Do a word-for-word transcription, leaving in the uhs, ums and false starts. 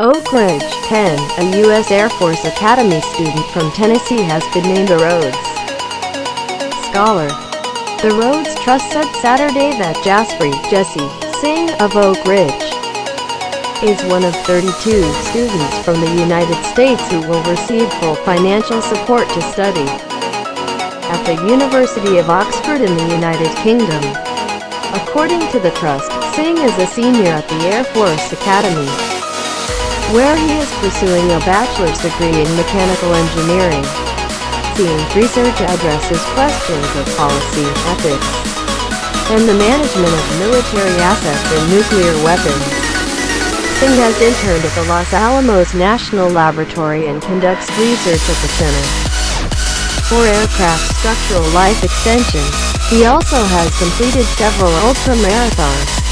Oak Ridge, Tenn, a U S Air Force Academy student from Tennessee, has been named a Rhodes Scholar. The Rhodes Trust said Saturday that Jaspreet Singh of Oak Ridge is one of thirty-two students from the United States who will receive full financial support to study at the University of Oxford in the United Kingdom. According to the Trust, Singh is a senior at the Air Force Academy, where he is pursuing a bachelor's degree in mechanical engineering. Singh's research addresses questions of policy, ethics, and the management of military assets and nuclear weapons. Singh has interned at the Los Alamos National Laboratory and conducts research at the Center for Aircraft Structural Life Extension. He also has completed several ultra-marathons.